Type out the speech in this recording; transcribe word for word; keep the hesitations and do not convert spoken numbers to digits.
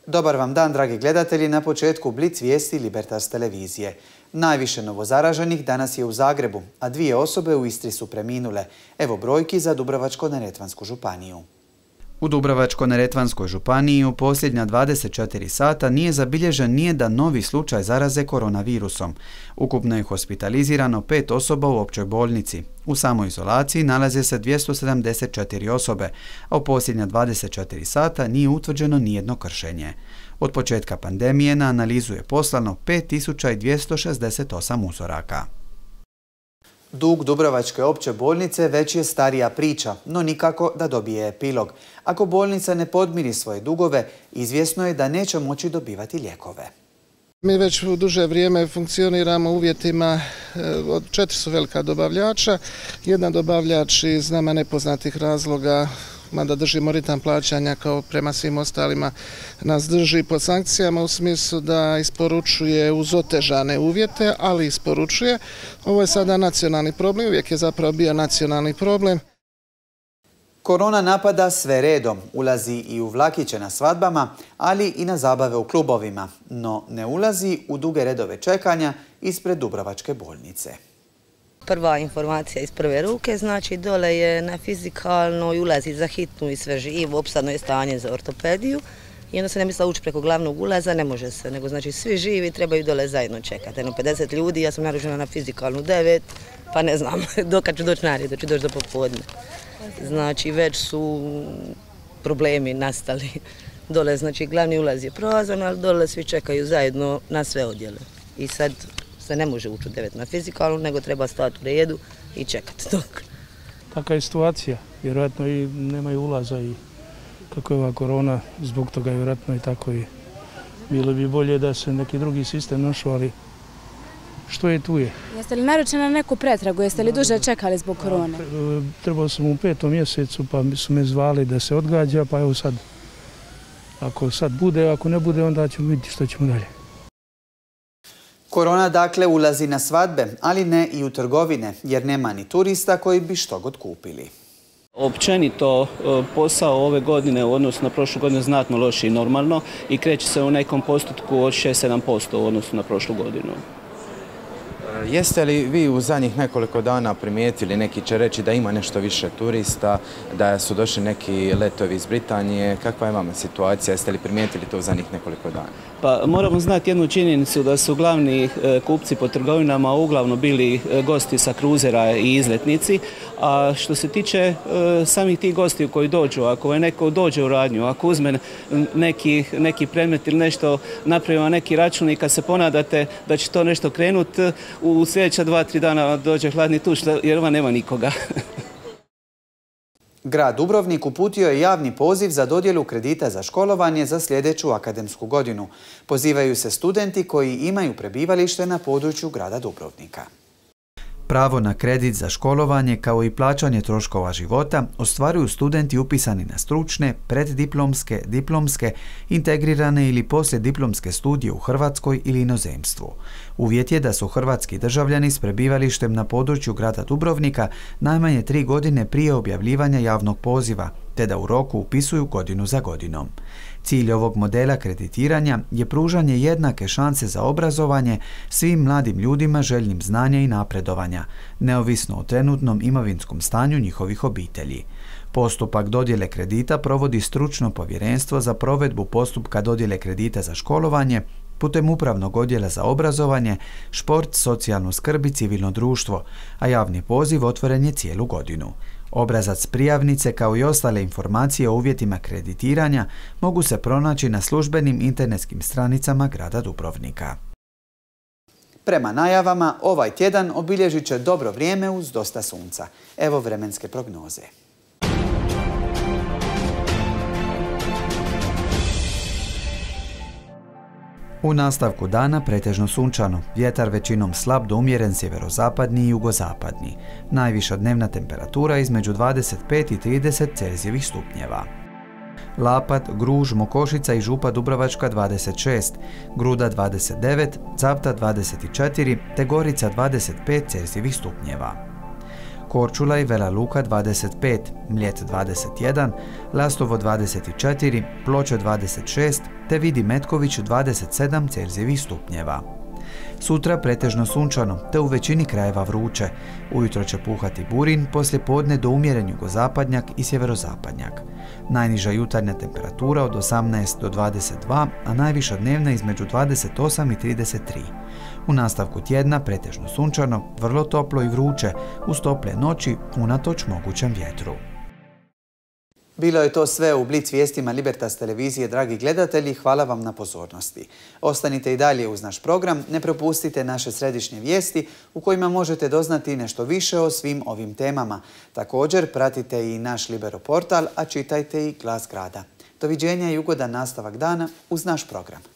Dobar vam dan, dragi gledatelji, na početku Blic vijesti Libertas televizije. Najviše novozaraženih danas je u Zagrebu, a dvije osobe u Istri su preminule. Evo brojki za Dubrovačko-neretvansku županiju. U Dubrovačko-neretvanskoj županiji u posljednja dvadeset četiri sata nije zabilježen nijedan novi slučaj zaraze koronavirusom. Ukupno je hospitalizirano pet osoba u općoj bolnici. U samoizolaciji nalaze se dvjesto sedamdeset četiri osobe, a u posljednja dvadeset četiri sata nije utvrđeno nijedno kršenje. Od početka pandemije na analizu je poslano pet tisuća dvjesto šezdeset osam uzoraka. Dug Dubrovačke opće bolnice već je starija priča, no nikako da dobije epilog. Ako bolnica ne podmiri svoje dugove, izvjesno je da neće moći dobivati lijekove. Mi već u duže vrijeme funkcioniramo u uvjetima, od četiri su velika dobavljača. Jedan dobavljač iz nama nepoznatih razloga, mada držimo ritam plaćanja kao prema svim ostalima, nas drži pod sankcijama u smislu da isporučuje uz otežane uvjete, ali isporučuje. Ovo je sada nacionalni problem, uvijek je zapravo bio nacionalni problem. Korona napada sve redom, ulazi i u vlakiće na svadbama, ali i na zabave u klubovima, no ne ulazi u duge redove čekanja ispred Dubrovačke bolnice. Prva informacija iz prve ruke, znači dole je na fizikalnoj, ulazi za hitnu i sve živo, opsadno je stanje za ortopediju i onda se ne misla ući preko glavnog ulaza, ne može se, nego znači svi živi trebaju dole zajedno čekati. Jedno pedeset ljudi, ja sam naručena na fizikalnu devet, pa ne znam dokad ću doći na red, da ću doći do popodne. Znači već su problemi nastali. Dole znači glavni ulaz je prazan, ali dole svi čekaju zajedno na sve odjele. I sad se ne može ući u devet na fizikalnu, nego treba stati u redu i čekati dok. Takva je situacija, vjerojatno i nemaju ulaza i kako je ova korona, zbog toga je vjerojatno i tako i bilo bi bolje da se neki drugi sistem našao, ali što je tu je. Jeste li naručeni na neku pretragu, jeste li duže čekali zbog korone? Trebao sam u petom mjesecu pa su me zvali da se odgađa, pa evo sad, ako sad bude, ako ne bude, onda ćemo vidjeti što ćemo dalje. Korona dakle ulazi na svadbe, ali ne i u trgovine, jer nema ni turista koji bi što god kupili. Općenito posao ove godine u odnosu na prošlu godinu znatno lošiji normalno i kreće se u nekom postotku od šest do sedam posto u odnosu na prošlu godinu. Jeste li vi u zadnjih nekoliko dana primijetili, neki će reći da ima nešto više turista, da su došli neki letovi iz Britanije, kakva je vama situacija, jeste li primijetili to u zadnjih nekoliko dana? Pa moramo znati jednu činjenicu da su glavni kupci po trgovinama uglavnom bili gosti sa kruzera i izletnici, a što se tiče samih tih gosti koji dođu, ako je neko dođe u radnju, ako uzme neki, neki predmet ili nešto napravimo neki račun i kad se ponadate da će to nešto krenuti, u sljedeća dva, tri dana dođe hladni tuš jer ova nema nikoga. Grad Dubrovnik uputio je javni poziv za dodjelu kredita za školovanje za sljedeću akademsku godinu. Pozivaju se studenti koji imaju prebivalište na području grada Dubrovnika. Pravo na kredit za školovanje kao i plaćanje troškova života ostvaruju studenti upisani na stručne, preddiplomske, diplomske, integrirane ili poslijediplomske studije u Hrvatskoj ili inozemstvu. Uvjet je da su hrvatski državljani s prebivalištem na području grada Dubrovnika najmanje tri godine prije objavljivanja javnog poziva, te da u roku upisuju godinu za godinom. Cilj ovog modela kreditiranja je pružanje jednake šanse za obrazovanje svim mladim ljudima željnim znanja i napredovanja, neovisno o trenutnom imovinskom stanju njihovih obitelji. Postupak dodjele kredita provodi stručno povjerenstvo za provedbu postupka dodjele kredita za školovanje putem Upravnog odjela za obrazovanje, šport, socijalnu skrb i civilno društvo, a javni poziv otvoren je cijelu godinu. Obrazac prijavnice kao i ostale informacije o uvjetima kreditiranja mogu se pronaći na službenim internetskim stranicama grada Dubrovnika. Prema najavama, ovaj tjedan obilježit će dobro vrijeme uz dosta sunca. Evo vremenske prognoze. U nastavku dana pretežno sunčano, vjetar većinom slab do umjeren sjeverozapadni i jugozapadni. Najviša dnevna temperatura između dvadeset pet i trideset Celzijevih stupnjeva. Lapat, Gruž, Mokošica i Župa Dubrovačka dvadeset šest, Gruda dvadeset devet, Cavtat dvadeset četiri te Gorica dvadeset pet Celzijevih stupnjeva. Korčula i Vela Luka dvadeset pet, Mljet dvadeset jedan, Lastovo dvadeset četiri, Ploče dvadeset šest te Vidi Metković dvadeset sedam Celzijevih stupnjeva. Sutra pretežno sunčano, te u većini krajeva vruće. Ujutro će puhati burin, poslije podne do umjeren jugozapadnjak i sjeverozapadnjak. Najniža jutarnja temperatura od osamnaest do dvadeset dva, a najviša dnevna između dvadeset osam i trideset tri. U nastavku tjedna pretežno sunčano, vrlo toplo i vruće, uz tople noći unatoč mogućem vjetru. Bilo je to sve u Blic vijestima Libertas televizije, dragi gledatelji. Hvala vam na pozornosti. Ostanite i dalje uz naš program, ne propustite naše središnje vijesti u kojima možete doznati nešto više o svim ovim temama. Također pratite i naš Libero portal, a čitajte i Glas grada. Doviđenja i ugodan nastavak dana uz naš program.